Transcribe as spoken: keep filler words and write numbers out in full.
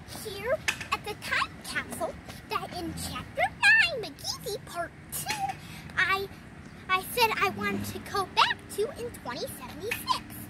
here at the time capsule that in chapter nine, McGeezy part two, I I said I wanted to go back to in twenty seventy-six.